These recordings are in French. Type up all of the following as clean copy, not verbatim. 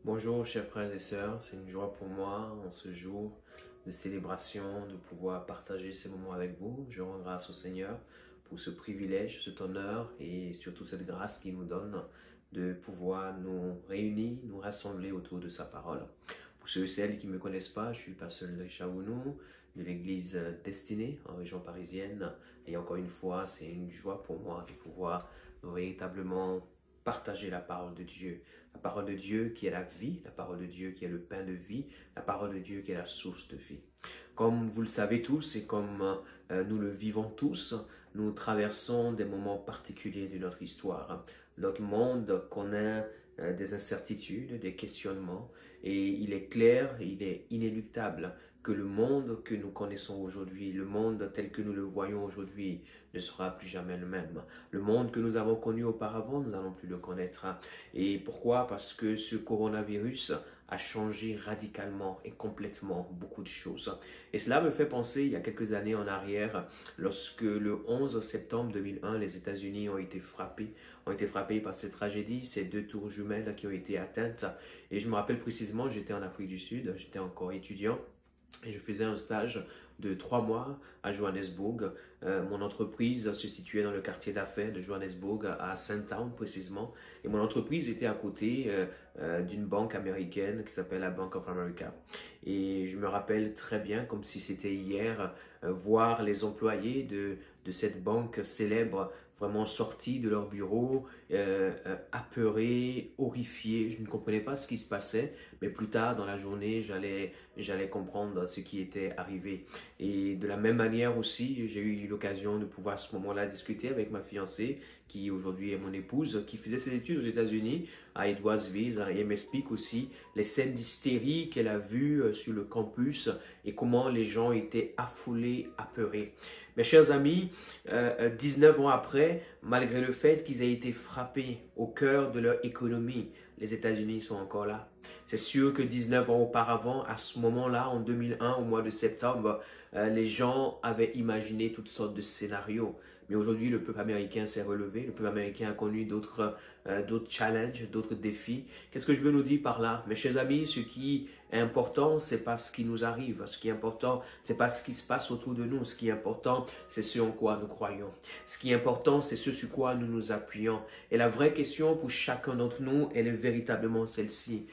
Bonjour chers frères et sœurs, c'est une joie pour moi en ce jour de célébration de pouvoir partager ces moments avec vous. Je rends grâce au Seigneur pour ce privilège, cet honneur et surtout cette grâce qu'il nous donne de pouvoir nous réunir, nous rassembler autour de sa parole. Pour ceux et celles qui ne me connaissent pas, je suis le pasteur de Chawounou de l'église Destinée en région parisienne et encore une fois, c'est une joie pour moi de pouvoir véritablement partager la parole de Dieu. La parole de Dieu qui est la vie, la parole de Dieu qui est le pain de vie, la parole de Dieu qui est la source de vie. Comme vous le savez tous et comme nous le vivons tous, nous traversons des moments particuliers de notre histoire. Notre monde connaît des incertitudes, des questionnements et il est clair, il est inéluctable que le monde que nous connaissons aujourd'hui, le monde tel que nous le voyons aujourd'hui, ne sera plus jamais le même. Le monde que nous avons connu auparavant, nous n'allons plus le connaître. Et pourquoi? Parce que ce coronavirus a changé radicalement et complètement beaucoup de choses. Et cela me fait penser, il y a quelques années en arrière, lorsque le 11 septembre 2001, les États-Unis ont été frappés par cette tragédie, ces deux tours jumelles qui ont été atteintes. Et je me rappelle précisément, j'étais en Afrique du Sud, j'étais encore étudiant. Et je faisais un stage de 3 mois à Johannesburg. Mon entreprise se situait dans le quartier d'affaires de Johannesburg, à Sandton précisément. Et mon entreprise était à côté d'une banque américaine qui s'appelle la Bank of America. Et je me rappelle très bien, comme si c'était hier, voir les employés de cette banque célèbre vraiment sortis de leur bureau, apeurés, horrifiés. Je ne comprenais pas ce qui se passait, mais plus tard dans la journée, j'allais comprendre ce qui était arrivé. Et de la même manière aussi, j'ai eu l'occasion de pouvoir à ce moment-là discuter avec ma fiancée, qui aujourd'hui est mon épouse, qui faisait ses études aux États-Unis, à Edwardsville, et elle m'explique aussi les scènes d'hystérie qu'elle a vues sur le campus et comment les gens étaient affolés, apeurés. Mes chers amis, 19 ans après, malgré le fait qu'ils aient été frappés au cœur de leur économie, les États-Unis sont encore là. C'est sûr que 19 ans auparavant, à ce moment-là, en 2001, au mois de septembre, les gens avaient imaginé toutes sortes de scénarios. Mais aujourd'hui, le peuple américain s'est relevé, le peuple américain a connu d'autres challenges, d'autres défis. Qu'est-ce que je veux nous dire par là? Mes chers amis, ce qui est important, c'est pas ce qui nous arrive. Ce qui est important, c'est pas ce qui se passe autour de nous. Ce qui est important, c'est ce en quoi nous croyons. Ce qui est important, c'est ce sur quoi nous nous appuyons. Et la vraie question pour chacun d'entre nous, elle est véritablement celle-ci.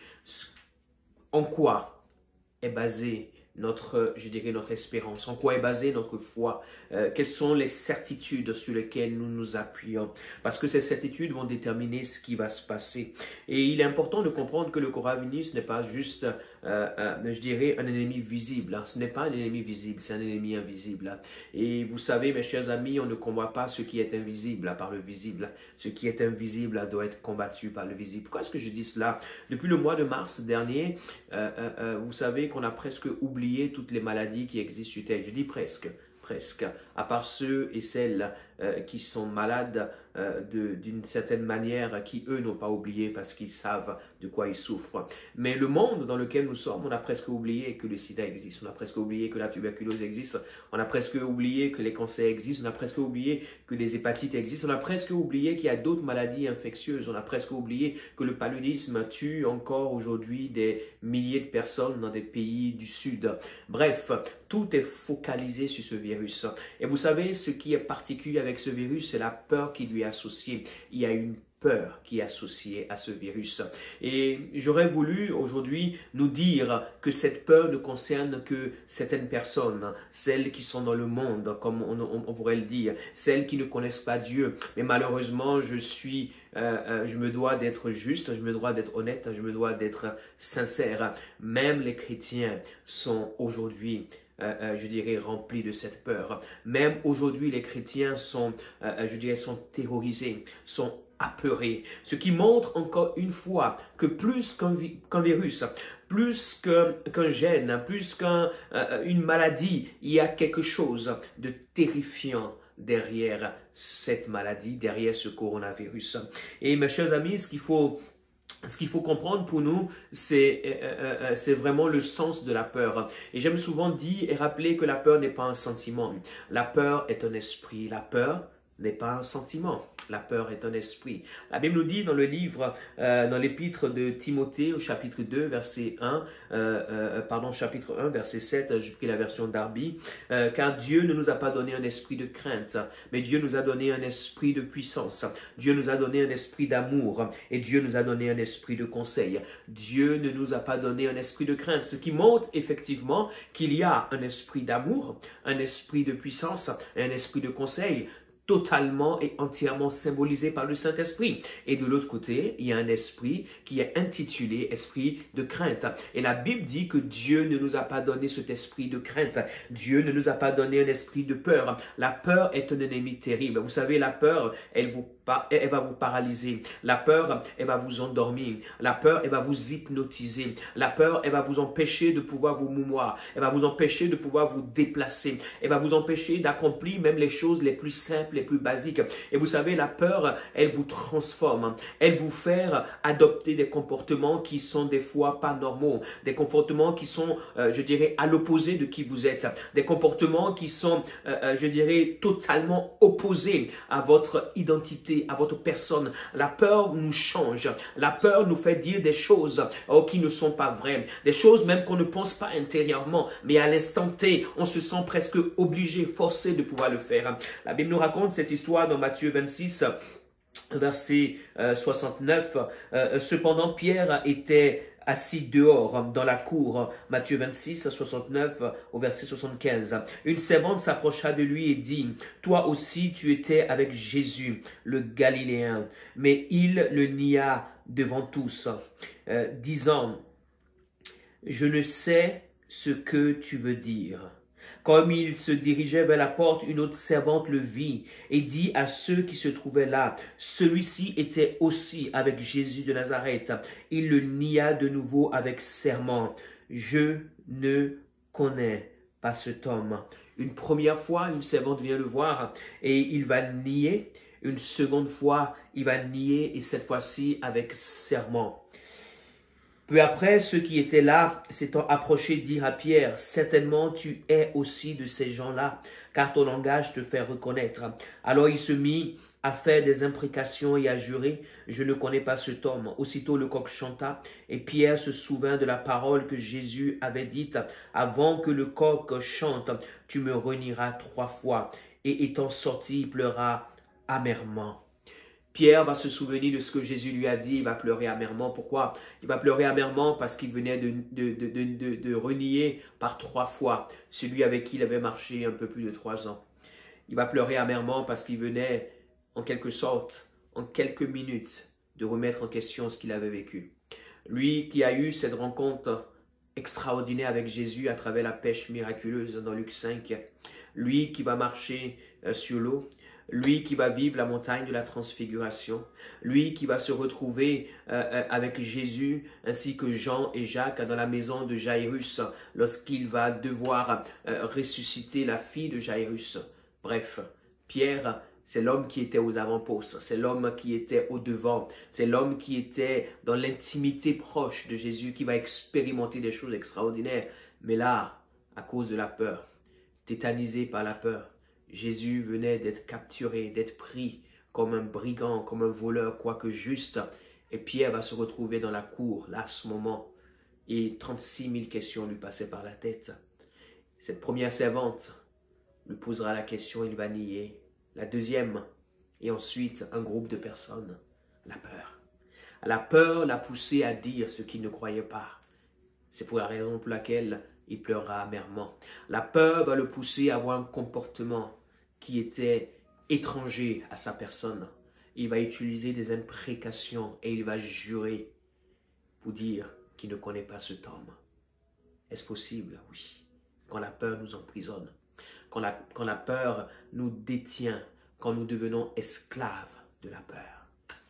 En quoi est basée notre espérance, en quoi est basée notre foi, quelles sont les certitudes sur lesquelles nous nous appuyons, parce que ces certitudes vont déterminer ce qui va se passer. Et il est important de comprendre que le coronavirus n'est pas juste, un ennemi visible. Ce n'est pas un ennemi visible, c'est un ennemi invisible. Et vous savez, mes chers amis, on ne combat pas ce qui est invisible par le visible. Ce qui est invisible doit être combattu par le visible. Pourquoi est-ce que je dis cela? Depuis le mois de mars dernier, vous savez qu'on a presque oublié toutes les maladies qui existent sur Terre. Je dis presque, à part ceux et celles qui sont malades d'une certaine manière, qui eux n'ont pas oublié parce qu'ils savent de quoi ils souffrent. Mais le monde dans lequel nous sommes, on a presque oublié que le sida existe, on a presque oublié que la tuberculose existe, on a presque oublié que les cancers existent, on a presque oublié que les hépatites existent, on a presque oublié qu'il y a d'autres maladies infectieuses, on a presque oublié que le paludisme tue encore aujourd'hui des milliers de personnes dans des pays du Sud. Bref, tout est focalisé sur ce virus. Et vous savez, ce qui est particulier avec ce virus, c'est la peur qui lui est associée. Il y a une peur qui est associée à ce virus. Et j'aurais voulu aujourd'hui nous dire que cette peur ne concerne que certaines personnes, celles qui sont dans le monde, comme on pourrait le dire, celles qui ne connaissent pas Dieu. Mais malheureusement, je me dois d'être juste, je me dois d'être honnête, je me dois d'être sincère. Même les chrétiens sont aujourd'hui remplis de cette peur. Même aujourd'hui, les chrétiens sont terrorisés, sont apeurés. Ce qui montre encore une fois que plus qu'un virus, plus qu'un gène, plus qu'une maladie, il y a quelque chose de terrifiant derrière cette maladie, derrière ce coronavirus. Et mes chers amis, ce qu'il faut comprendre pour nous, c'est vraiment le sens de la peur. Et j'aime souvent dire et rappeler que la peur n'est pas un sentiment. La peur est un esprit. La peur n'est pas un sentiment. La peur est un esprit. La Bible nous dit dans le livre, dans l'épître de Timothée au chapitre 2, verset 1, chapitre 1, verset 7, j'ai pris la version Darby, car Dieu ne nous a pas donné un esprit de crainte, mais Dieu nous a donné un esprit de puissance. Dieu nous a donné un esprit d'amour et Dieu nous a donné un esprit de conseil. Dieu ne nous a pas donné un esprit de crainte, ce qui montre effectivement qu'il y a un esprit d'amour, un esprit de puissance et un esprit de conseil, totalement et entièrement symbolisé par le Saint-Esprit. Et de l'autre côté, il y a un esprit qui est intitulé esprit de crainte. Et la Bible dit que Dieu ne nous a pas donné cet esprit de crainte. Dieu ne nous a pas donné un esprit de peur. La peur est un ennemi terrible. Vous savez, la peur, elle va vous paralyser. La peur, elle va vous endormir. La peur, elle va vous hypnotiser. La peur, elle va vous empêcher de pouvoir vous mouvoir. Elle va vous empêcher de pouvoir vous déplacer. Elle va vous empêcher d'accomplir même les choses les plus simples, les plus basiques. Et vous savez, la peur, elle vous transforme. Elle vous fait adopter des comportements qui sont des fois pas normaux. Des comportements qui sont, je dirais, à l'opposé de qui vous êtes. Des comportements qui sont, je dirais, totalement opposés à votre identité, à votre personne. La peur nous change. La peur nous fait dire des choses qui ne sont pas vraies. Des choses même qu'on ne pense pas intérieurement. Mais à l'instant T, on se sent presque obligé, forcé de pouvoir le faire. La Bible nous raconte cette histoire dans Matthieu 26, verset 69. Cependant, Pierre était assis dehors dans la cour. Matthieu 26, 69 au verset 75. Une servante s'approcha de lui et dit, « Toi aussi tu étais avec Jésus, le Galiléen. » Mais il le nia devant tous, disant, « Je ne sais ce que tu veux dire. » Comme il se dirigeait vers la porte, une autre servante le vit et dit à ceux qui se trouvaient là, « Celui-ci était aussi avec Jésus de Nazareth. » Il le nia de nouveau avec serment, « Je ne connais pas cet homme. » Une première fois, une servante vient le voir et il va nier. Une seconde fois, il va nier et cette fois-ci avec serment. Peu après, ceux qui étaient là, s'étant approchés, dirent à Pierre, « Certainement tu es aussi de ces gens-là, car ton langage te fait reconnaître. » Alors il se mit à faire des imprécations et à jurer, « Je ne connais pas cet homme. » Aussitôt le coq chanta, et Pierre se souvint de la parole que Jésus avait dite, « Avant que le coq chante, tu me renieras 3 fois. » Et étant sorti, il pleura amèrement. Pierre va se souvenir de ce que Jésus lui a dit, il va pleurer amèrement. Pourquoi? Il va pleurer amèrement parce qu'il venait de renier par 3 fois celui avec qui il avait marché un peu plus de 3 ans. Il va pleurer amèrement parce qu'il venait, en quelque sorte, en quelques minutes, de remettre en question ce qu'il avait vécu. Lui qui a eu cette rencontre extraordinaire avec Jésus à travers la pêche miraculeuse dans Luc 5, lui qui va marcher sur l'eau, lui qui va vivre la montagne de la transfiguration, lui qui va se retrouver avec Jésus ainsi que Jean et Jacques dans la maison de Jairus lorsqu'il va devoir ressusciter la fille de Jairus. Bref, Pierre, c'est l'homme qui était aux avant-postes, c'est l'homme qui était au devant, c'est l'homme qui était dans l'intimité proche de Jésus, qui va expérimenter des choses extraordinaires. Mais là, à cause de la peur, tétanisé par la peur, Jésus venait d'être capturé, d'être pris comme un brigand, comme un voleur, quoique juste. Et Pierre va se retrouver dans la cour, là, à ce moment. Et 36 000 questions lui passaient par la tête. Cette première servante lui posera la question, il va nier. La deuxième, et ensuite un groupe de personnes. La peur. La peur l'a poussé à dire ce qu'il ne croyait pas. C'est pour la raison pour laquelle il pleurera amèrement. La peur va le pousser à avoir un comportement qui était étranger à sa personne. Il va utiliser des imprécations et il va jurer pour dire qu'il ne connaît pas cet homme. Est-ce possible? Oui. Quand la peur nous emprisonne, quand la peur nous détient, quand nous devenons esclaves de la peur.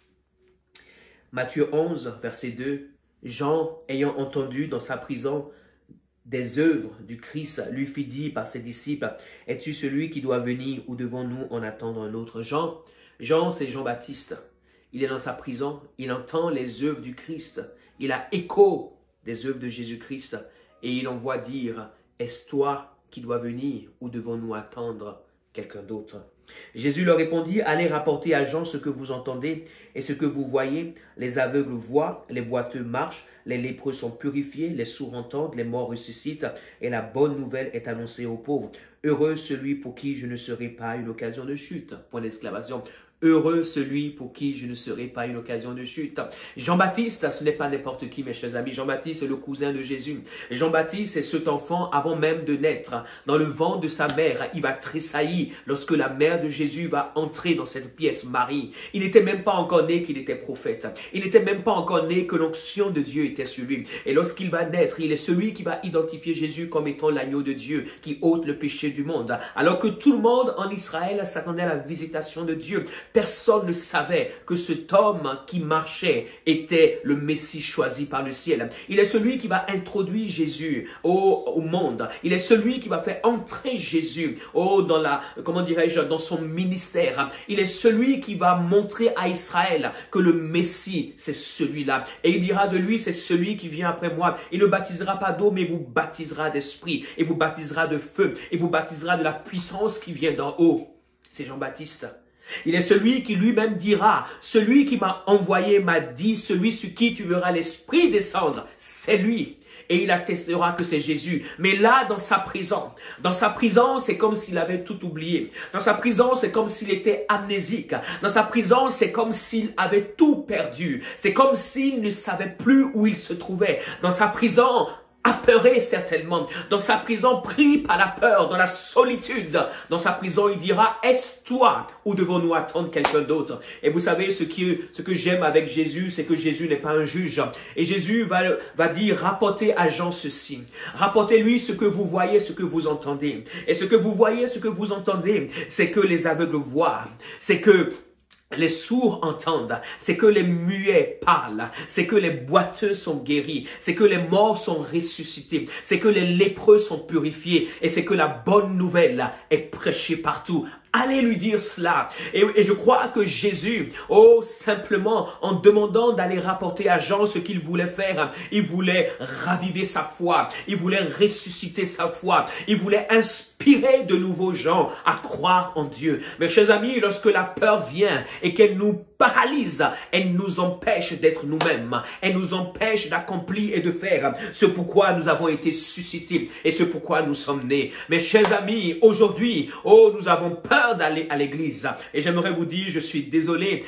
Matthieu 11, verset 2, Jean, ayant entendu dans sa prison des œuvres du Christ, lui fit dire par ses disciples, « Es-tu celui qui doit venir ou devons-nous en attendre un autre ?» Jean, c'est Jean-Baptiste. Il est dans sa prison, il entend les œuvres du Christ, il a écho des œuvres de Jésus-Christ et il envoie dire, « Est-ce toi qui dois venir ou devons-nous attendre quelqu'un d'autre ?» Jésus leur répondit, allez rapporter à Jean ce que vous entendez et ce que vous voyez. Les aveugles voient, les boiteux marchent, les lépreux sont purifiés, les sourds entendent, les morts ressuscitent et la bonne nouvelle est annoncée aux pauvres. Heureux celui pour qui je ne serai pas une occasion de chute. Point d'exclamation. Heureux celui pour qui je ne serai pas une occasion de chute. Jean-Baptiste, ce n'est pas n'importe qui, mes chers amis. Jean-Baptiste est le cousin de Jésus. Jean-Baptiste est cet enfant avant même de naître. Dans le ventre de sa mère, il va tressaillir lorsque la mère de Jésus va entrer dans cette pièce, Marie. Il n'était même pas encore né qu'il était prophète. Il n'était même pas encore né que l'onction de Dieu était sur lui. Et lorsqu'il va naître, il est celui qui va identifier Jésus comme étant l'agneau de Dieu qui ôte le péché du monde. Alors que tout le monde en Israël s'attendait à la visitation de Dieu. Personne ne savait que cet homme qui marchait était le Messie choisi par le ciel. Il est celui qui va introduire Jésus au monde. Il est celui qui va faire entrer Jésus dans son ministère. Il est celui qui va montrer à Israël que le Messie, c'est celui-là. Et il dira de lui, c'est celui qui vient après moi. Il ne baptisera pas d'eau, mais vous baptisera d'esprit. Et vous baptisera de feu. Et vous baptisera de la puissance qui vient d'en haut. C'est Jean-Baptiste. Il est celui qui lui-même dira, celui qui m'a envoyé m'a dit, celui sur qui tu verras l'Esprit descendre, c'est lui. Et il attestera que c'est Jésus. Mais là, dans sa prison, c'est comme s'il avait tout oublié. Dans sa prison, c'est comme s'il était amnésique. Dans sa prison, c'est comme s'il avait tout perdu. C'est comme s'il ne savait plus où il se trouvait. Dans sa prison, apeuré certainement, dans sa prison pris par la peur, dans la solitude, dans sa prison il dira, est-ce toi ou devons-nous attendre quelqu'un d'autre? Et vous savez ce que j'aime avec Jésus, c'est que Jésus n'est pas un juge. Et Jésus va dire, rapportez à Jean ceci, rapportez-lui ce que vous voyez, ce que vous entendez. Et ce que vous voyez, ce que vous entendez, c'est que les aveugles voient, c'est que les sourds entendent, c'est que les muets parlent, c'est que les boiteux sont guéris, c'est que les morts sont ressuscités, c'est que les lépreux sont purifiés et c'est que la bonne nouvelle est prêchée partout. Allez lui dire cela. Et je crois que Jésus, simplement en demandant d'aller rapporter à Jean ce qu'il voulait faire, il voulait raviver sa foi, il voulait ressusciter sa foi, il voulait inspirer de nouveaux gens à croire en Dieu. Mes chers amis, lorsque la peur vient et qu'elle nous paralyse, elle nous empêche d'être nous-mêmes, elle nous empêche d'accomplir et de faire ce pourquoi nous avons été suscités et ce pourquoi nous sommes nés. Mes chers amis, aujourd'hui, nous avons peur d'aller à l'église. Et j'aimerais vous dire, je suis désolé.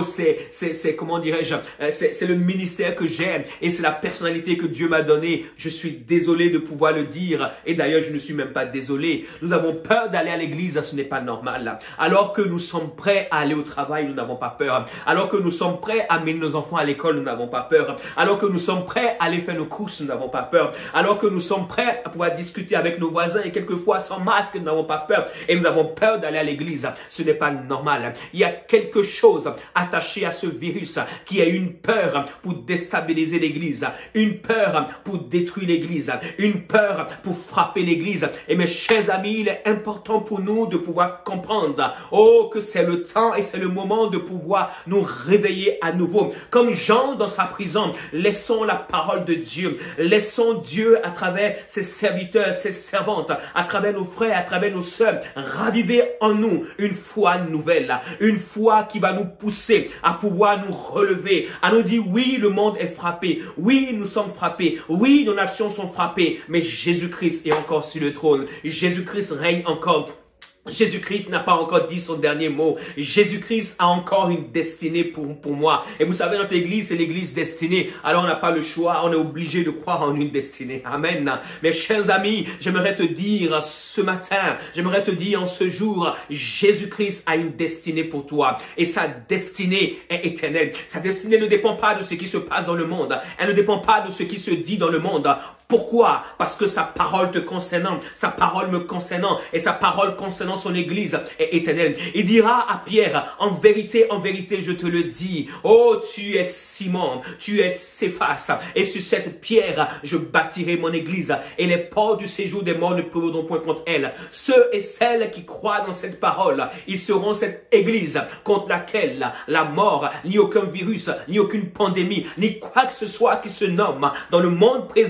Comment dirais-je, c'est le ministère que j'ai et c'est la personnalité que Dieu m'a donnée. Je suis désolé de pouvoir le dire. Et d'ailleurs, je ne suis même pas désolé. Nous avons peur d'aller à l'église, ce n'est pas normal. Alors que nous sommes prêts à aller au travail, nous n'avons pas peur. Alors que nous sommes prêts à amener nos enfants à l'école, nous n'avons pas peur. Alors que nous sommes prêts à aller faire nos courses, nous n'avons pas peur. Alors que nous sommes prêts à pouvoir discuter avec nos voisins et quelquefois sans masque, nous n'avons pas peur. Et nous avons peur d'aller à l'église. Ce n'est pas normal. Il y a quelque chose attaché à ce virus qui a une peur pour déstabiliser l'église, une peur pour détruire l'église, une peur pour frapper l'église. Et mes chers amis, il est important pour nous de pouvoir comprendre, que c'est le temps et c'est le moment de pouvoir nous réveiller à nouveau. Comme Jean dans sa prison, laissons la parole de Dieu, laissons Dieu à travers ses serviteurs, ses servantes, à travers nos frères, à travers nos sœurs, raviver en nous une foi nouvelle, une foi qui va nous pousser à pouvoir nous relever, à nous dire oui, le monde est frappé, oui, nous sommes frappés, oui, nos nations sont frappées, mais Jésus-Christ est encore sur le trône, Jésus-Christ règne encore. Jésus-Christ n'a pas encore dit son dernier mot. Jésus-Christ a encore une destinée pour moi. Et vous savez, notre église, c'est l'église destinée. Alors on n'a pas le choix, on est obligé de croire en une destinée. Amen. Mes chers amis, j'aimerais te dire ce matin, j'aimerais te dire en ce jour, Jésus-Christ a une destinée pour toi. Et sa destinée est éternelle. Sa destinée ne dépend pas de ce qui se passe dans le monde. Elle ne dépend pas de ce qui se dit dans le monde. Pourquoi? Parce que sa parole te concernant, sa parole me concernant et sa parole concernant son église est éternelle. Il dira à Pierre, en vérité, je te le dis, tu es Simon, tu es Céphas, et sur cette pierre, je bâtirai mon église, et les portes du séjour des morts ne prévaudront point contre elle. Ceux et celles qui croient dans cette parole, ils seront cette église contre laquelle la mort, ni aucun virus, ni aucune pandémie, ni quoi que ce soit qui se nomme dans le monde présent ou dans le monde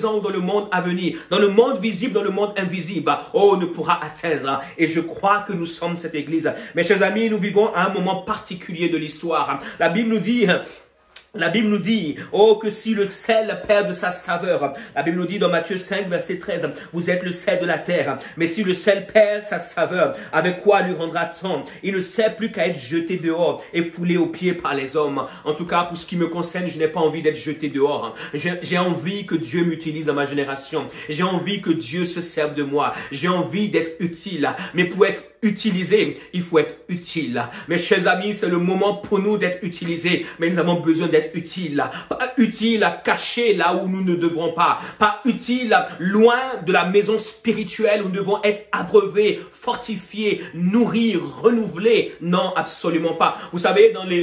monde à venir, dans le monde visible, dans le monde invisible, oh, ne pourra atteindre. Et je crois que nous sommes cette église. Mes chers amis, nous vivons à un moment particulier de l'histoire. La Bible nous dit, oh, que si le sel perd de sa saveur, la Bible nous dit dans Matthieu 5, verset 13, vous êtes le sel de la terre, mais si le sel perd sa saveur, avec quoi lui rendra-t-on? Il ne sert plus qu'à être jeté dehors et foulé aux pieds par les hommes. En tout cas, pour ce qui me concerne, je n'ai pas envie d'être jeté dehors. J'ai envie que Dieu m'utilise dans ma génération. J'ai envie que Dieu se serve de moi. J'ai envie d'être utile. Mais pour être utilisé, il faut être utile. Mes chers amis, c'est le moment pour nous d'être utilisés, mais nous avons besoin d'être utiles. Pas utile caché là où nous ne devrons pas. Pas utile loin de la maison spirituelle où nous devons être abreuvés, fortifiés, nourris, renouvelés. Non, absolument pas. Vous savez, dans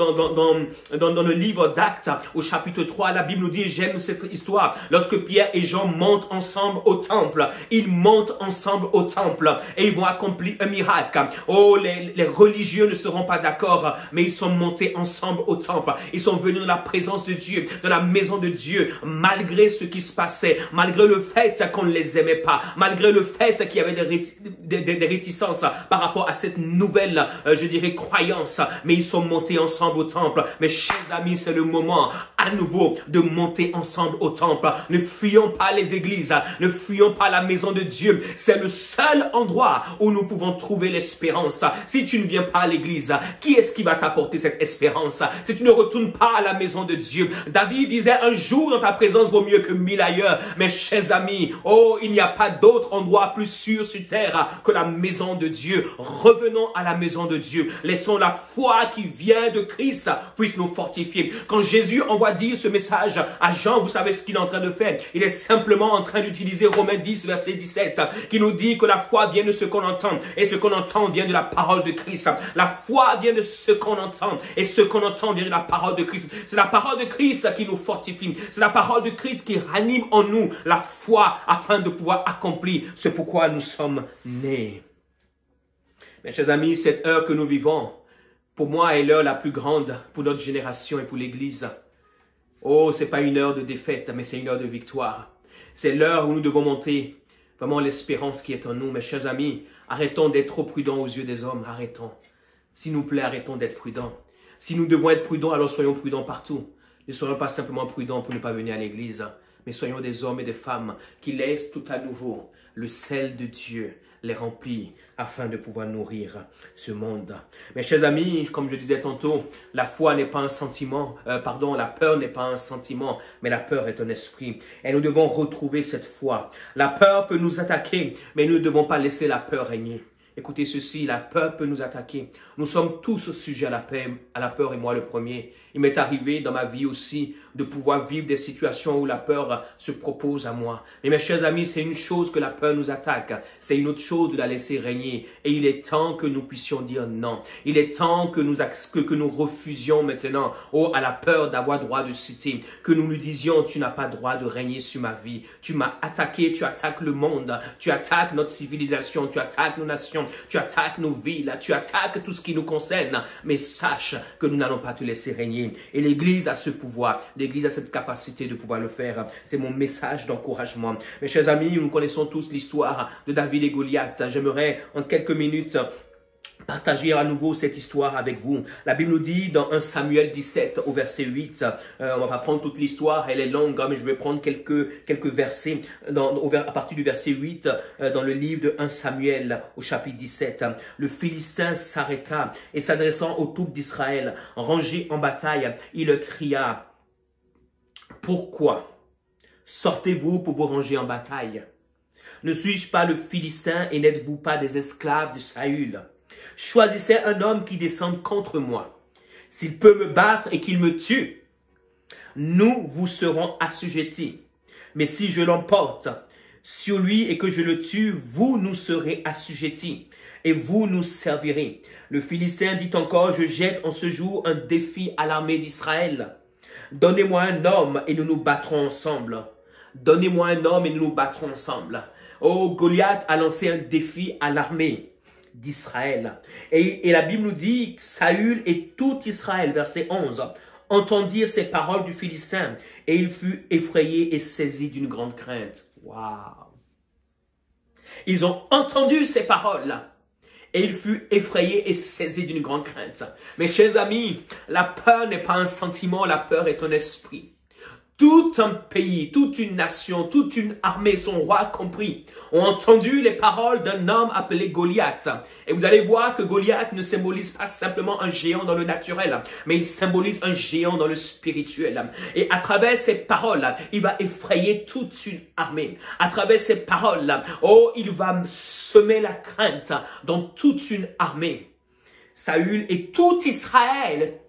le livre d'Actes, au chapitre 3, la Bible nous dit, j'aime cette histoire, lorsque Pierre et Jean montent ensemble au temple, ils montent ensemble au temple et ils vont accomplir un miracle. Oh, les religieux ne seront pas d'accord, mais ils sont montés ensemble au temple. Ils sont venus dans la présence de Dieu, dans la maison de Dieu, malgré ce qui se passait, malgré le fait qu'on ne les aimait pas, malgré le fait qu'il y avait des réticences par rapport à cette nouvelle, je dirais, croyance. Mais ils sont montés ensemble au temple. Mes chers amis, c'est le moment à nouveau de monter ensemble au temple. Ne fuyons pas les églises, ne fuyons pas la maison de Dieu. C'est le seul endroit où nous pouvons trouver l'espérance. Si tu ne viens pas à l'église, qui est-ce qui va t'apporter cette espérance? Si tu ne retournes pas à la maison de Dieu. David disait, un jour dans ta présence vaut mieux que 1000 ailleurs. Mes chers amis, oh, il n'y a pas d'autre endroit plus sûr sur terre que la maison de Dieu. Revenons à la maison de Dieu. Laissons la foi qui vient de Christ puisse nous fortifier. Quand Jésus envoie dire ce message à Jean, vous savez ce qu'il est en train de faire? Il est simplement en train d'utiliser Romains 10, verset 17, qui nous dit que la foi vient de ce qu'on entend. Et ce qu'on entend vient de la parole de Christ. La foi vient de ce qu'on entend. Et ce qu'on entend vient de la parole de Christ. C'est la parole de Christ qui nous fortifie. C'est la parole de Christ qui ranime en nous la foi afin de pouvoir accomplir ce pourquoi nous sommes nés. Mes chers amis, cette heure que nous vivons, pour moi, est l'heure la plus grande pour notre génération et pour l'Église. Oh, c'est pas une heure de défaite, mais c'est une heure de victoire. C'est l'heure où nous devons monter vraiment l'espérance qui est en nous. Mes chers amis, arrêtons d'être trop prudents aux yeux des hommes. Arrêtons. S'il nous plaît, arrêtons d'être prudents. Si nous devons être prudents, alors soyons prudents partout. Ne soyons pas simplement prudents pour ne pas venir à l'église, mais soyons des hommes et des femmes qui laissent tout à nouveau le sel de Dieu les remplir afin de pouvoir nourrir ce monde. Mes chers amis, comme je disais tantôt, la foi n'est pas un sentiment, la peur n'est pas un sentiment, mais la peur est un esprit. Et nous devons retrouver cette foi. La peur peut nous attaquer, mais nous ne devons pas laisser la peur régner. Écoutez ceci, la peur peut nous attaquer. Nous sommes tous sujets à la peur et moi le premier. Il m'est arrivé dans ma vie aussi de pouvoir vivre des situations où la peur se propose à moi. Mais mes chers amis, c'est une chose que la peur nous attaque. C'est une autre chose de la laisser régner. Et il est temps que nous puissions dire non. Il est temps que nous refusions maintenant à la peur d'avoir droit de citer. Que nous lui disions, tu n'as pas droit de régner sur ma vie. Tu m'as attaqué, tu attaques le monde. Tu attaques notre civilisation, tu attaques nos nations. Tu attaques nos villes, tu attaques tout ce qui nous concerne, mais sache que nous n'allons pas te laisser régner. Et l'Église a ce pouvoir, l'Église a cette capacité de pouvoir le faire. C'est mon message d'encouragement. Mes chers amis, nous connaissons tous l'histoire de David et Goliath. J'aimerais en quelques minutes partager à nouveau cette histoire avec vous. La Bible nous dit dans 1 Samuel 17 au verset 8, on va pas prendre toute l'histoire, elle est longue, mais je vais prendre quelques versets à partir du verset 8 dans le livre de 1 Samuel au chapitre 17. Le Philistin s'arrêta et s'adressant aux troupes d'Israël, rangées en bataille, il leur cria, « Pourquoi sortez-vous pour vous ranger en bataille? Ne suis-je pas le Philistin et n'êtes-vous pas des esclaves de Saül? Choisissez un homme qui descende contre moi. S'il peut me battre et qu'il me tue, nous vous serons assujettis. Mais si je l'emporte sur lui et que je le tue, vous nous serez assujettis et vous nous servirez. » Le Philistin dit encore, « Je jette en ce jour un défi à l'armée d'Israël. Donnez-moi un homme et nous nous battrons ensemble. Donnez-moi un homme et nous nous battrons ensemble. » Oh, Goliath a lancé un défi à l'armée d'Israël. Et la Bible nous dit, Saül et tout Israël, verset 11, entendirent ces paroles du Philistin, et il fut effrayé et saisi d'une grande crainte. Waouh! Ils ont entendu ces paroles-là. Et il fut effrayé et saisi d'une grande crainte. Mes chers amis, la peur n'est pas un sentiment, la peur est un esprit. Tout un pays, toute une nation, toute une armée, son roi compris, ont entendu les paroles d'un homme appelé Goliath. Et vous allez voir que Goliath ne symbolise pas simplement un géant dans le naturel, mais il symbolise un géant dans le spirituel. Et à travers ces paroles, il va effrayer toute une armée. À travers ces paroles, oh, il va semer la crainte dans toute une armée. Saül et tout Israël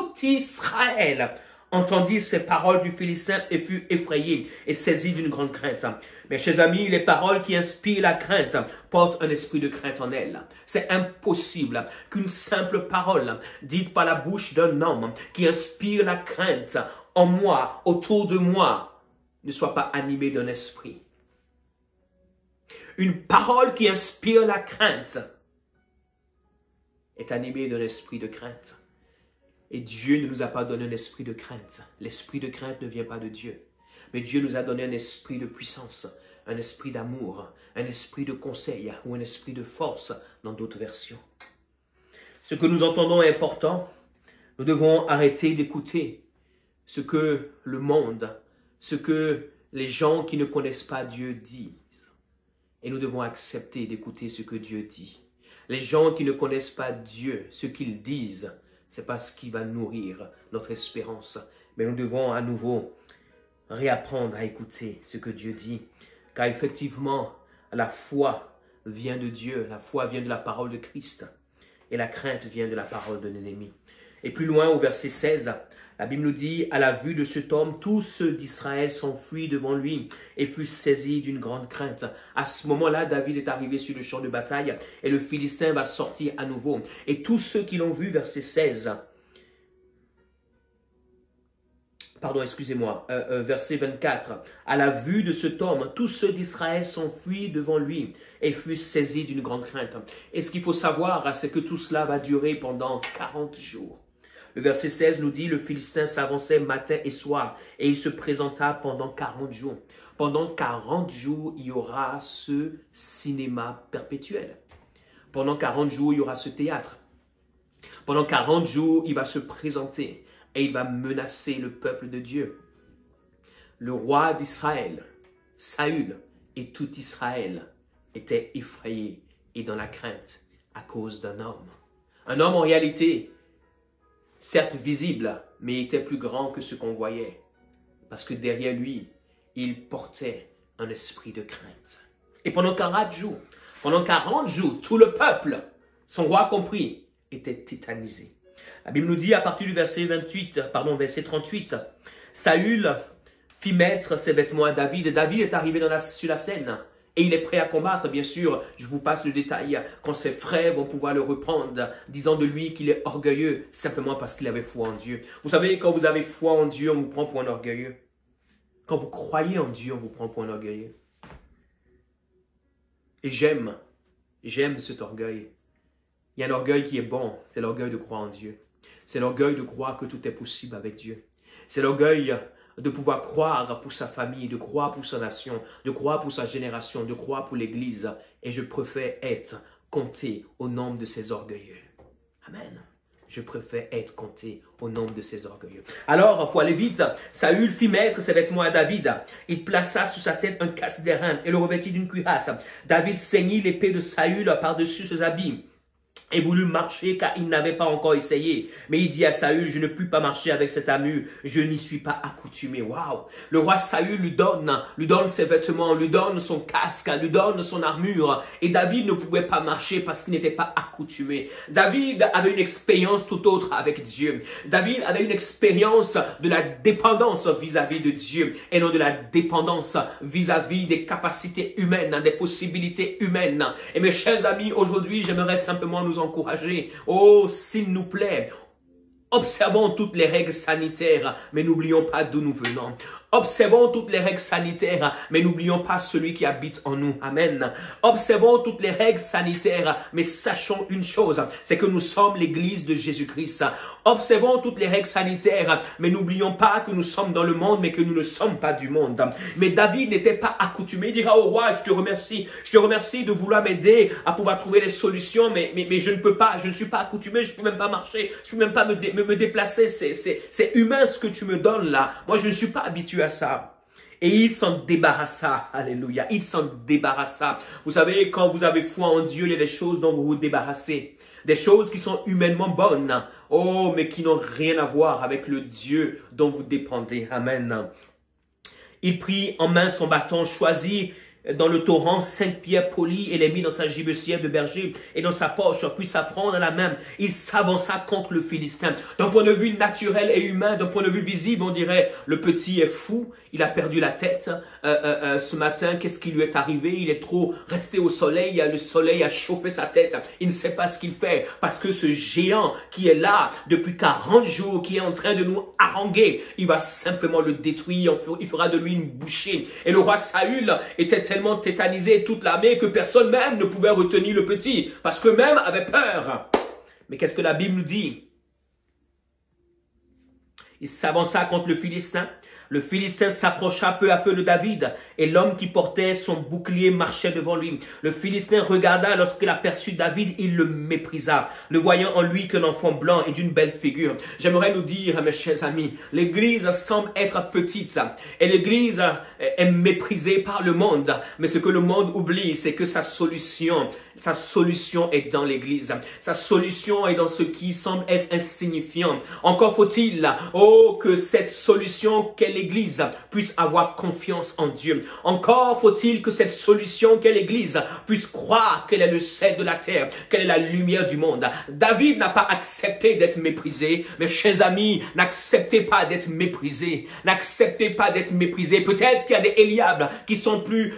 entendit ces paroles du Philistin et fut effrayé et saisi d'une grande crainte. Mes chers amis, les paroles qui inspirent la crainte portent un esprit de crainte en elles. C'est impossible qu'une simple parole dite par la bouche d'un homme qui inspire la crainte en moi, autour de moi, ne soit pas animée d'un esprit. Une parole qui inspire la crainte est animée d'un esprit de crainte. Et Dieu ne nous a pas donné un esprit de crainte. L'esprit de crainte ne vient pas de Dieu. Mais Dieu nous a donné un esprit de puissance, un esprit d'amour, un esprit de conseil ou un esprit de force dans d'autres versions. Ce que nous entendons est important. Nous devons arrêter d'écouter ce que le monde, ce que les gens qui ne connaissent pas Dieu disent. Et nous devons accepter d'écouter ce que Dieu dit. Les gens qui ne connaissent pas Dieu, ce qu'ils disent, c'est pas ce qui va nourrir notre espérance. Mais nous devons à nouveau réapprendre à écouter ce que Dieu dit. Car effectivement, la foi vient de Dieu. La foi vient de la parole de Christ. Et la crainte vient de la parole de l'ennemi. Et plus loin, au verset 16, la Bible nous dit, à la vue de cet homme, tous ceux d'Israël s'enfuient devant lui et furent saisis d'une grande crainte. À ce moment-là, David est arrivé sur le champ de bataille et le Philistin va sortir à nouveau. Et tous ceux qui l'ont vu, verset 16, verset 24, à la vue de cet homme, tous ceux d'Israël s'enfuient devant lui et furent saisis d'une grande crainte. Et ce qu'il faut savoir, c'est que tout cela va durer pendant 40 jours. Le verset 16 nous dit, le Philistin s'avançait matin et soir et il se présenta pendant 40 jours. Pendant 40 jours, il y aura ce cinéma perpétuel. Pendant 40 jours, il y aura ce théâtre. Pendant 40 jours, il va se présenter et il va menacer le peuple de Dieu. Le roi d'Israël, Saül et tout Israël étaient effrayés et dans la crainte à cause d'un homme. Un homme en réalité, certes visible, mais il était plus grand que ce qu'on voyait. Parce que derrière lui, il portait un esprit de crainte. Et pendant 40 jours, tout le peuple, son roi compris, était tétanisé. La Bible nous dit à partir du verset 38, Saül fit mettre ses vêtements à David. David est arrivé sur la scène. Et il est prêt à combattre, bien sûr. Je vous passe le détail. Quand ses frères vont pouvoir le reprendre, disant de lui qu'il est orgueilleux, simplement parce qu'il avait foi en Dieu. Vous savez, quand vous avez foi en Dieu, on vous prend pour un orgueilleux. Quand vous croyez en Dieu, on vous prend pour un orgueilleux. Et j'aime cet orgueil. Il y a un orgueil qui est bon, c'est l'orgueil de croire en Dieu. C'est l'orgueil de croire que tout est possible avec Dieu. C'est l'orgueil de pouvoir croire pour sa famille, de croire pour sa nation, de croire pour sa génération, de croire pour l'Église. Et je préfère être compté au nombre de ces orgueilleux. Amen. Je préfère être compté au nombre de ces orgueilleux. Alors, pour aller vite, Saül fit mettre ses vêtements à David. Il plaça sur sa tête un casque d'airain et le revêtit d'une cuirasse. David ceignit l'épée de Saül par-dessus ses habits et voulut marcher car il n'avait pas encore essayé. Mais il dit à Saül, je ne puis pas marcher avec cette armure, je n'y suis pas accoutumé. Waouh! Le roi Saül lui donne ses vêtements, lui donne son casque, lui donne son armure. Et David ne pouvait pas marcher parce qu'il n'était pas accoutumé. David avait une expérience tout autre avec Dieu. David avait une expérience de la dépendance vis-à-vis de Dieu et non de la dépendance vis-à-vis des capacités humaines, des possibilités humaines. Et mes chers amis, aujourd'hui, j'aimerais simplement nous encourager. Oh, s'il nous plaît, observons toutes les règles sanitaires, mais n'oublions pas d'où nous venons. Observons toutes les règles sanitaires, mais n'oublions pas celui qui habite en nous. Amen. Observons toutes les règles sanitaires, mais sachons une chose, c'est que nous sommes l'église de Jésus-Christ. Observons toutes les règles sanitaires, mais n'oublions pas que nous sommes dans le monde, mais que nous ne sommes pas du monde. Mais David n'était pas accoutumé. Il dira au roi, je te remercie de vouloir m'aider à pouvoir trouver des solutions, mais je ne peux pas, je ne suis pas accoutumé, je ne peux même pas marcher, je ne peux même pas me déplacer. C'est humain ce que tu me donnes là. Moi, je ne suis pas habitué à ça. Et il s'en débarrassa. Alléluia. Il s'en débarrassa. Vous savez, quand vous avez foi en Dieu, il y a des choses dont vous vous débarrassez. Des choses qui sont humainement bonnes. Oh, mais qui n'ont rien à voir avec le Dieu dont vous dépendez. Amen. Il prit en main son bâton, choisit dans le torrent 5 pierres polies et les mit dans sa gibecière de berger et dans sa poche, puis sa fronde dans la main. Il s'avança contre le Philistin. D'un point de vue naturel et humain, d'un point de vue visible, on dirait le petit est fou, il a perdu la tête. Ce matin, qu'est-ce qui lui est arrivé? Il est trop resté au soleil, le soleil a chauffé sa tête. Il ne sait pas ce qu'il fait parce que ce géant qui est là depuis 40 jours, qui est en train de nous haranguer, il va simplement le détruire, il fera de lui une bouchée. Et le roi Saül était tellement tétanisé, toute l'armée, que personne même ne pouvait retenir le petit, parce qu'eux-mêmes avaient peur. Mais qu'est-ce que la Bible nous dit? Il s'avança contre le Philistin. Le Philistin s'approcha peu à peu de David, et l'homme qui portait son bouclier marchait devant lui. Le Philistin regarda, lorsqu'il aperçut David, il le méprisa, ne voyant en lui qu'un enfant blanc et d'une belle figure. J'aimerais nous dire, mes chers amis, l'église semble être petite, et l'église est méprisée par le monde, mais ce que le monde oublie, c'est que sa solution est dans l'église. Sa solution est dans ce qui semble être insignifiant. Encore faut-il, que cette solution qu'est l'église puisse avoir confiance en Dieu. Encore faut-il que cette solution qu'est l'église puisse croire qu'elle est le sel de la terre, qu'elle est la lumière du monde. David n'a pas accepté d'être méprisé. Mes chers amis, n'acceptez pas d'être méprisé. N'acceptez pas d'être méprisé. Peut-être qu'il y a des Eliab qui sont plus,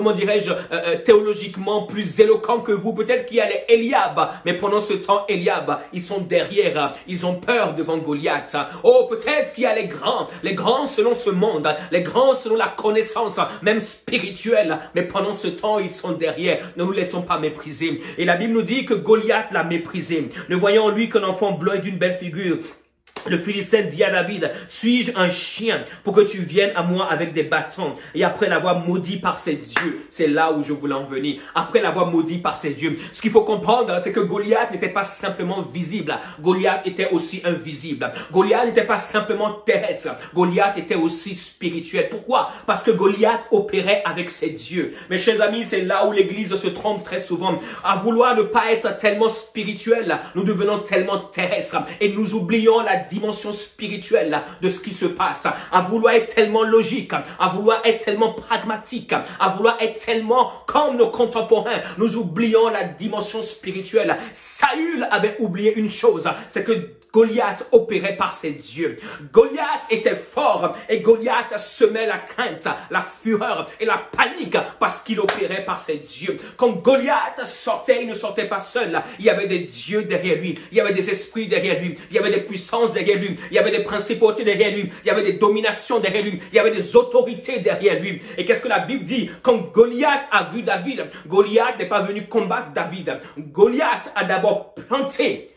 théologiquement plus éloquents que vous. Peut-être qu'il y a les Eliab, mais pendant ce temps, Eliab, ils sont derrière, ils ont peur devant Goliath. Oh, peut-être qu'il y a les grands selon ce monde, les grands selon la connaissance, même spirituelle, mais pendant ce temps, ils sont derrière. Ne nous laissons pas mépriser. Et la Bible nous dit que Goliath l'a méprisé, ne voyant en lui qu'un enfant blanc et d'une belle figure. Le Philistin dit à David, suis-je un chien pour que tu viennes à moi avec des bâtons? Et après l'avoir maudit par ses dieux, c'est là où je voulais en venir. Après l'avoir maudit par ses dieux, ce qu'il faut comprendre, c'est que Goliath n'était pas simplement visible. Goliath était aussi invisible. Goliath n'était pas simplement terrestre. Goliath était aussi spirituel. Pourquoi? Parce que Goliath opérait avec ses dieux. Mes chers amis, c'est là où l'église se trompe très souvent. À vouloir ne pas être tellement spirituel, nous devenons tellement terrestres et nous oublions la dimension spirituelle de ce qui se passe, à vouloir être tellement logique, à vouloir être tellement pragmatique, à vouloir être tellement comme nos contemporains, nous oublions la dimension spirituelle. Saül avait oublié une chose, c'est que Goliath opérait par ses dieux. Goliath était fort et Goliath semait la crainte, la fureur et la panique parce qu'il opérait par ses dieux. Quand Goliath sortait, il ne sortait pas seul. Il y avait des dieux derrière lui, il y avait des esprits derrière lui, il y avait des puissances derrière lui, il y avait des principautés derrière lui, il y avait des dominations derrière lui, il y avait des autorités derrière lui. Et qu'est-ce que la Bible dit? Quand Goliath a vu David, Goliath n'est pas venu combattre David. Goliath a d'abord planté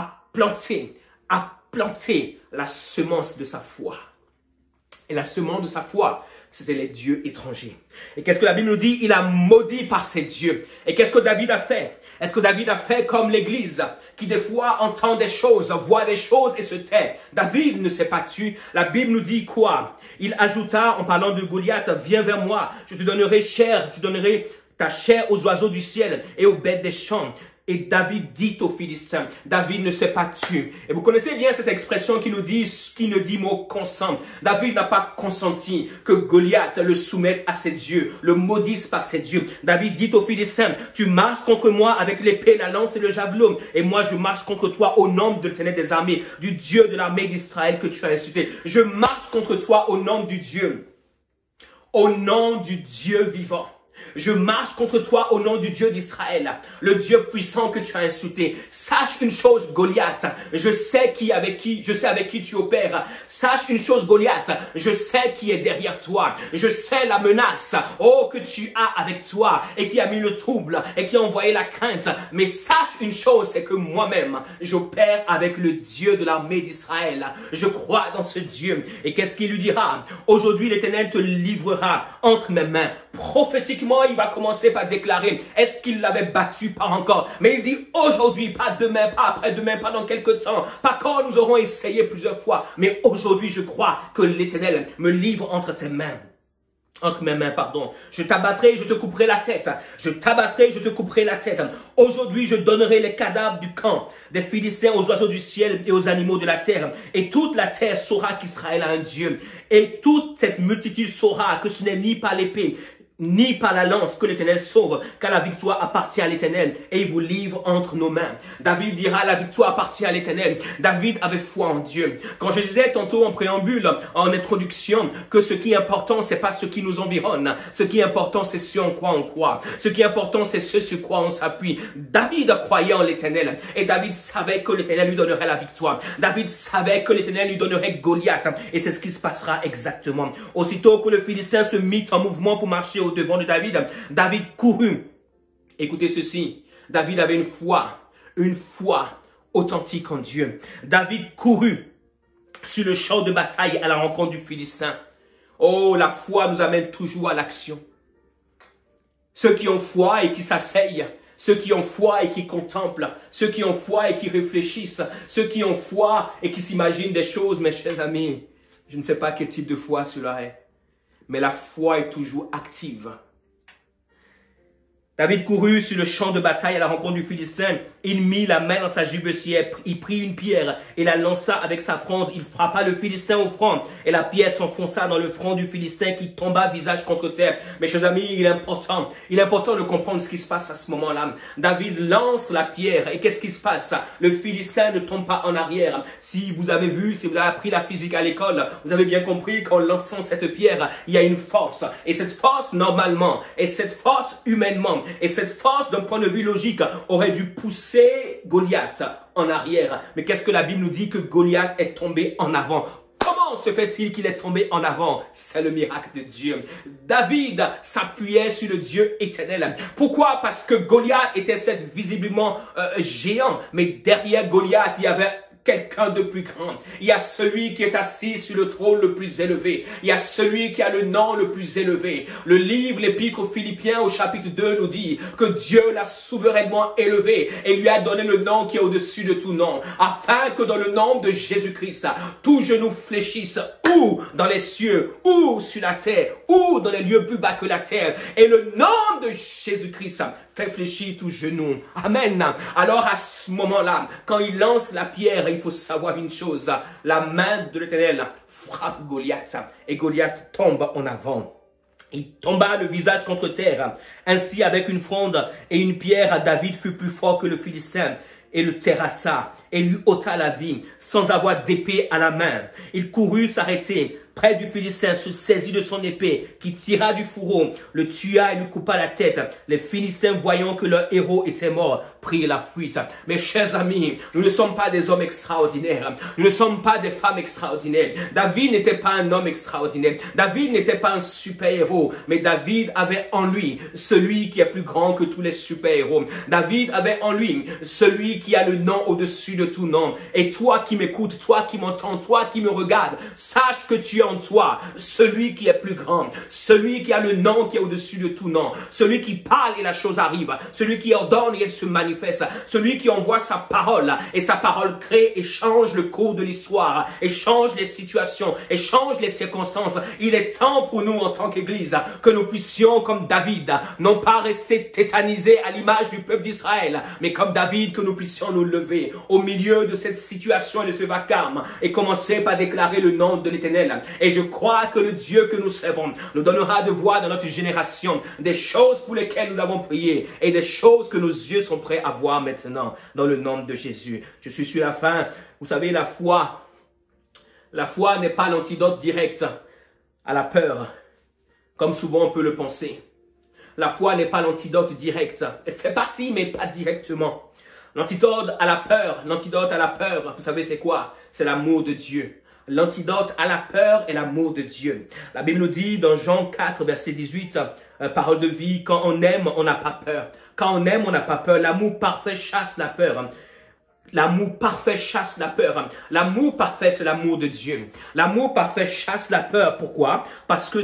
la semence de sa foi. Et la semence de sa foi, c'était les dieux étrangers. Et qu'est-ce que la Bible nous dit? Il a maudit par ses dieux. Et qu'est-ce que David a fait? Est-ce que David a fait comme l'Église, qui des fois entend des choses, voit des choses et se tait? David ne s'est pas tué. La Bible nous dit quoi? Il ajouta, en parlant de Goliath, viens vers moi, je te donnerai ta chair aux oiseaux du ciel et aux bêtes des champs. Et David dit aux Philistins, David ne s'est pas tué. Et vous connaissez bien cette expression qui ne dit mot consent. David n'a pas consenti que Goliath le soumette à ses dieux, le maudisse par ses dieux. David dit aux Philistins, tu marches contre moi avec l'épée, la lance et le javelot. Et moi je marche contre toi au nom de l'Éternel des armées, du Dieu de l'armée d'Israël que tu as ressuscité. Je marche contre toi au nom du Dieu vivant. Je marche contre toi au nom du Dieu d'Israël, le Dieu puissant que tu as insulté. Sache une chose, Goliath, je sais avec qui tu opères. Sache une chose, Goliath, je sais qui est derrière toi. Je sais la menace, que tu as avec toi et qui a mis le trouble et qui a envoyé la crainte. Mais sache une chose, c'est que moi-même, j'opère avec le Dieu de l'armée d'Israël. Je crois dans ce Dieu. Et qu'est-ce qu'il lui dira? Aujourd'hui, l'Éternel te livrera entre mes mains. Prophétiquement, il va commencer par déclarer, est-ce qu'il l'avait battu? Pas encore. Mais il dit aujourd'hui, pas demain, pas après-demain, pas dans quelques temps, pas quand nous aurons essayé plusieurs fois. Mais aujourd'hui, je crois que l'Éternel me livre entre tes mains. Entre mes mains, pardon. Je t'abattrai, je te couperai la tête. Je t'abattrai, je te couperai la tête. Aujourd'hui, je donnerai les cadavres du camp des Philistins aux oiseaux du ciel et aux animaux de la terre. Et toute la terre saura qu'Israël a un Dieu. Et toute cette multitude saura que ce n'est ni par l'épée, ni par la lance que l'Éternel sauve, car la victoire appartient à l'Éternel et il vous livre entre nos mains. David dira, la victoire appartient à l'Éternel. David avait foi en Dieu. Quand je disais tantôt en préambule, en introduction, que ce qui est important, c'est pas ce qui nous environne. Ce qui est important, c'est ce en quoi on croit. Ce qui est important, c'est ce sur quoi on s'appuie. David croyait en l'Éternel et David savait que l'Éternel lui donnerait la victoire. David savait que l'Éternel lui donnerait Goliath et c'est ce qui se passera exactement. Aussitôt que le Philistin se mit en mouvement pour marcher au devant de David, David courut. Écoutez ceci, David avait une foi authentique en Dieu. David courut sur le champ de bataille à la rencontre du Philistin. Oh, la foi nous amène toujours à l'action. Ceux qui ont foi et qui s'asseyent, ceux qui ont foi et qui contemplent, ceux qui ont foi et qui réfléchissent, ceux qui ont foi et qui s'imaginent des choses, mes chers amis, je ne sais pas quel type de foi cela est. Mais la foi est toujours active. David courut sur le champ de bataille à la rencontre du Philistin. Il mit la main dans sa gibecière, il prit une pierre et la lança avec sa fronde. Il frappa le Philistin au front et la pierre s'enfonça dans le front du Philistin qui tomba visage contre terre. Mes chers amis, il est important de comprendre ce qui se passe à ce moment-là. David lance la pierre et qu'est-ce qui se passe? Le Philistin ne tombe pas en arrière. Si vous avez appris la physique à l'école, vous avez bien compris qu'en lançant cette pierre, il y a une force. Et cette force, normalement, et cette force humainement, et cette force, d'un point de vue logique, aurait dû pousser Goliath en arrière. Mais qu'est-ce que la Bible nous dit? Que Goliath est tombé en avant. Comment se fait-il qu'il est tombé en avant? C'est le miracle de Dieu. David s'appuyait sur le Dieu éternel. Pourquoi? Parce que Goliath était certes visiblement géant, mais derrière Goliath, il y avait quelqu'un de plus grand. Il y a celui qui est assis sur le trône le plus élevé. Il y a celui qui a le nom le plus élevé. Le livre, l'épître aux Philippiens au chapitre 2 nous dit que Dieu l'a souverainement élevé et lui a donné le nom qui est au-dessus de tout nom, afin que dans le nom de Jésus-Christ, tout genou fléchisse, ou dans les cieux, ou sur la terre, ou dans les lieux plus bas que la terre. Et le nom de Jésus-Christ fait fléchir tout genou. Amen. Alors à ce moment-là, quand il lance la pierre, il faut savoir une chose. La main de l'Éternel frappe Goliath et Goliath tombe en avant. Il tomba le visage contre terre. Ainsi, avec une fronde et une pierre, David fut plus fort que le Philistin et le terrassa et lui ôta la vie sans avoir d'épée à la main. Il courut s'arrêter près du Philistin, se saisit de son épée, qui tira du fourreau, le tua et lui coupa la tête. Les Philistins, voyant que leur héros était mort, prirent la fuite. Mes chers amis, nous ne sommes pas des hommes extraordinaires. Nous ne sommes pas des femmes extraordinaires. David n'était pas un homme extraordinaire. David n'était pas un super-héros. Mais David avait en lui celui qui est plus grand que tous les super-héros. David avait en lui celui qui a le nom au-dessus de tout nom. Et toi qui m'écoutes, toi qui m'entends, toi qui me regardes, sache que tu as en toi celui qui est plus grand, celui qui a le nom qui est au-dessus de tout nom, celui qui parle et la chose arrive, celui qui ordonne et elle se manifeste, celui qui envoie sa parole et sa parole crée et change le cours de l'histoire, et change les situations, et change les circonstances. Il est temps pour nous en tant qu'Église que nous puissions, comme David, non pas rester tétanisés à l'image du peuple d'Israël, mais comme David, que nous puissions nous lever au milieu de cette situation et de ce vacarme et commencer par déclarer le nom de l'Éternel. Et je crois que le Dieu que nous servons nous donnera de voir dans notre génération des choses pour lesquelles nous avons prié et des choses que nos yeux sont prêts à voir maintenant dans le nom de Jésus. Je suis sur la fin. Vous savez, la foi n'est pas l'antidote direct à la peur, comme souvent on peut le penser. La foi n'est pas l'antidote direct. Elle fait partie, mais pas directement. L'antidote à la peur, vous savez c'est quoi? C'est l'amour de Dieu. L'antidote à la peur est l'amour de Dieu. La Bible nous dit dans Jean 4, verset 18, parole de vie, quand on aime, on n'a pas peur. Quand on aime, on n'a pas peur. L'amour parfait chasse la peur. L'amour parfait chasse la peur. L'amour parfait, c'est l'amour de Dieu. L'amour parfait chasse la peur. Pourquoi? Parce que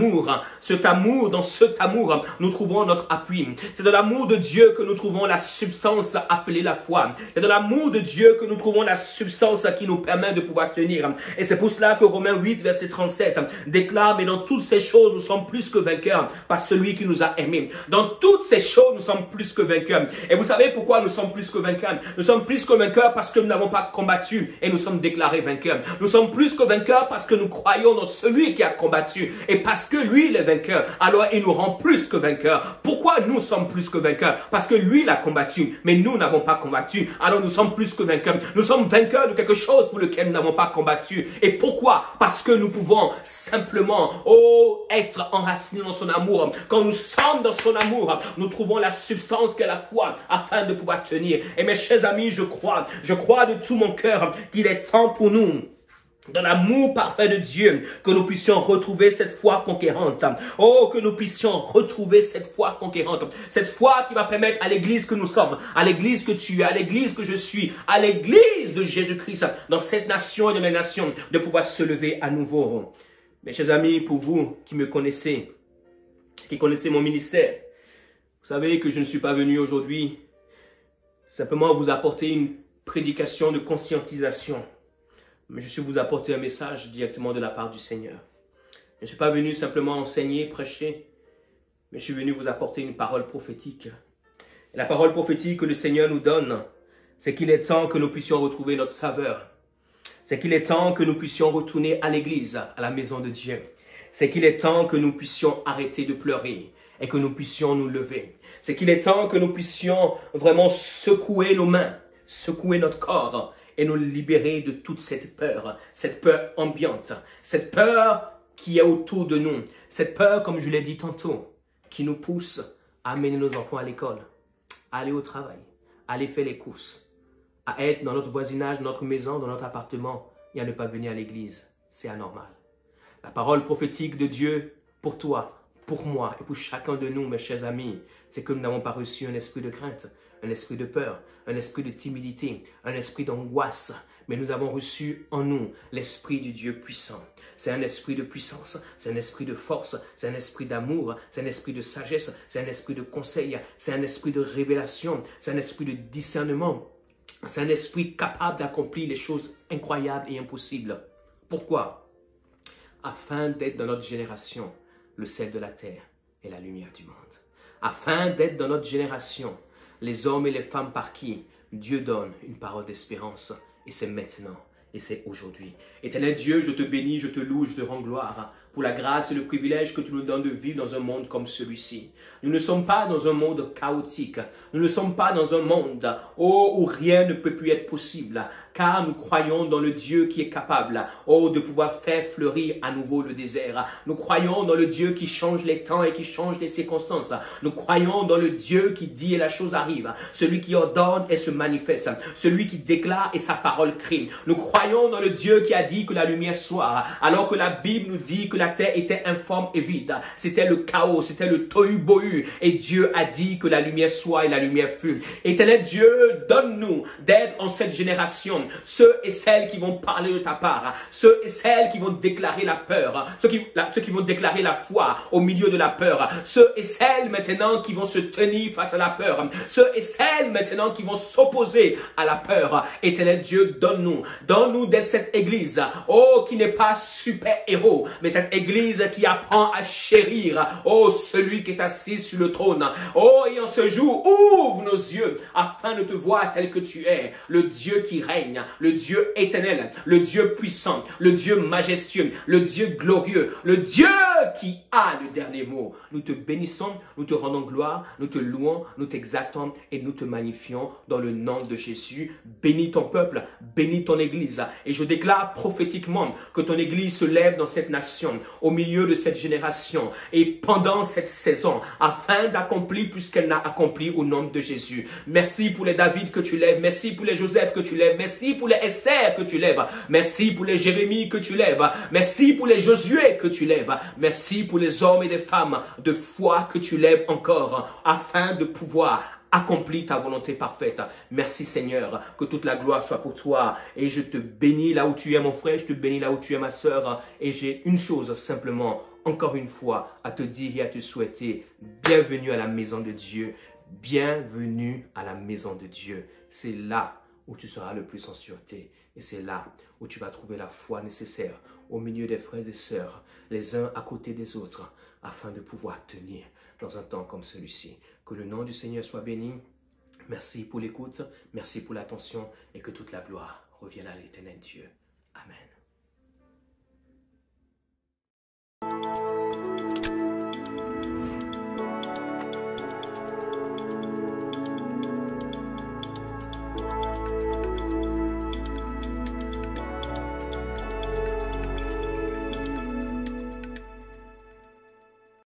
dans cet amour, nous trouvons notre appui. C'est dans l'amour de Dieu que nous trouvons la substance appelée la foi. C'est dans l'amour de Dieu que nous trouvons la substance qui nous permet de pouvoir tenir. Et c'est pour cela que Romains 8, verset 37 déclare, mais dans toutes ces choses, nous sommes plus que vainqueurs par celui qui nous a aimés. Dans toutes ces choses, nous sommes plus que vainqueurs. Et vous savez pourquoi nous sommes plus que vainqueurs? Nous sommes plus que vainqueurs parce que nous n'avons pas combattu et nous sommes déclarés vainqueurs. Nous sommes plus que vainqueurs parce que nous croyons dans celui qui a combattu et parce que lui il est vainqueur. Alors il nous rend plus que vainqueurs. Pourquoi nous sommes plus que vainqueurs? Parce que lui il a combattu, mais nous n'avons pas combattu. Alors nous sommes plus que vainqueurs. Nous sommes vainqueurs de quelque chose pour lequel nous n'avons pas combattu. Et pourquoi? Parce que nous pouvons simplement être enracinés dans son amour. Quand nous sommes dans son amour, nous trouvons la substance qu'est la foi afin de pouvoir tenir. Et mes chers amis, je crois de tout mon cœur qu'il est temps pour nous, dans l'amour parfait de Dieu, que nous puissions retrouver cette foi conquérante. Oh, que nous puissions retrouver cette foi conquérante. Cette foi qui va permettre à l'église que nous sommes, à l'église que tu es, à l'église que je suis, à l'église de Jésus-Christ, dans cette nation et dans les nations, de pouvoir se lever à nouveau. Mes chers amis, pour vous qui me connaissez, qui connaissez mon ministère, vous savez que je ne suis pas venu aujourd'hui simplement vous apporter une prédication de conscientisation. Mais je suis vous apporter un message directement de la part du Seigneur. Je ne suis pas venu simplement enseigner, prêcher, mais je suis venu vous apporter une parole prophétique. Et la parole prophétique que le Seigneur nous donne, c'est qu'il est temps que nous puissions retrouver notre saveur. C'est qu'il est temps que nous puissions retourner à l'église, à la maison de Dieu. C'est qu'il est temps que nous puissions arrêter de pleurer et que nous puissions nous lever. C'est qu'il est temps que nous puissions vraiment secouer nos mains, secouer notre corps et nous libérer de toute cette peur ambiante, cette peur qui est autour de nous, cette peur, comme je l'ai dit tantôt, qui nous pousse à amener nos enfants à l'école, à aller au travail, à aller faire les courses, à être dans notre voisinage, dans notre maison, dans notre appartement et à ne pas venir à l'église. C'est anormal. La parole prophétique de Dieu pour toi, pour moi et pour chacun de nous, mes chers amis, c'est que nous n'avons pas reçu un esprit de crainte, un esprit de peur, un esprit de timidité, un esprit d'angoisse, mais nous avons reçu en nous l'esprit du Dieu puissant. C'est un esprit de puissance, c'est un esprit de force, c'est un esprit d'amour, c'est un esprit de sagesse, c'est un esprit de conseil, c'est un esprit de révélation, c'est un esprit de discernement, c'est un esprit capable d'accomplir les choses incroyables et impossibles. Pourquoi? Afin d'être dans notre génération le sel de la terre et la lumière du monde. Afin d'être dans notre génération les hommes et les femmes par qui Dieu donne une parole d'espérance. Et c'est maintenant, et c'est aujourd'hui. Éternel Dieu, je te bénis, je te loue, je te rends gloire pour la grâce et le privilège que tu nous donnes de vivre dans un monde comme celui-ci. Nous ne sommes pas dans un monde chaotique. Nous ne sommes pas dans un monde où rien ne peut plus être possible. Car nous croyons dans le Dieu qui est capable de pouvoir faire fleurir à nouveau le désert. Nous croyons dans le Dieu qui change les temps et qui change les circonstances. Nous croyons dans le Dieu qui dit et la chose arrive. Celui qui ordonne et se manifeste. Celui qui déclare et sa parole crie. Nous croyons dans le Dieu qui a dit que la lumière soit. Alors que la Bible nous dit que la terre était informe et vide. C'était le chaos, c'était le tohu-bohu. Et Dieu a dit que la lumière soit et la lumière fut. Éternel Dieu, donne-nous d'être en cette génération ceux et celles qui vont parler de ta part, ceux et celles qui vont déclarer la peur, ceux qui vont déclarer la foi au milieu de la peur, ceux et celles maintenant qui vont se tenir face à la peur, ceux et celles maintenant qui vont s'opposer à la peur. Éternel Dieu, donne-nous d'être cette église, qui n'est pas super-héros, mais cette église qui apprend à chérir, celui qui est assis sur le trône. Et en ce jour, ouvre nos yeux afin de te voir tel que tu es, le Dieu qui règne, le Dieu éternel, le Dieu puissant, le Dieu majestueux, le Dieu glorieux, le Dieu qui a le dernier mot. Nous te bénissons, nous te rendons gloire, nous te louons, nous t'exaltons et nous te magnifions dans le nom de Jésus. Bénis ton peuple, bénis ton église. Et je déclare prophétiquement que ton église se lève dans cette nation, au milieu de cette génération et pendant cette saison, afin d'accomplir plus qu'elle n'a accompli au nom de Jésus. Merci pour les David que tu lèves, merci pour les Joseph que tu lèves, merci pour les Esther que tu lèves, merci pour les Jérémie que tu lèves, merci pour les Josué que tu lèves, merci pour les hommes et les femmes de foi que tu lèves encore, afin de pouvoir accomplis ta volonté parfaite. Merci Seigneur, que toute la gloire soit pour toi. Et je te bénis là où tu es mon frère, je te bénis là où tu es ma sœur. Et j'ai une chose simplement, encore une fois, à te dire et à te souhaiter. Bienvenue à la maison de Dieu. Bienvenue à la maison de Dieu. C'est là où tu seras le plus en sûreté. Et c'est là où tu vas trouver la foi nécessaire au milieu des frères et sœurs, les uns à côté des autres, afin de pouvoir tenir dans un temps comme celui-ci. Que le nom du Seigneur soit béni. Merci pour l'écoute, merci pour l'attention et que toute la gloire revienne à l'Éternel Dieu. Amen.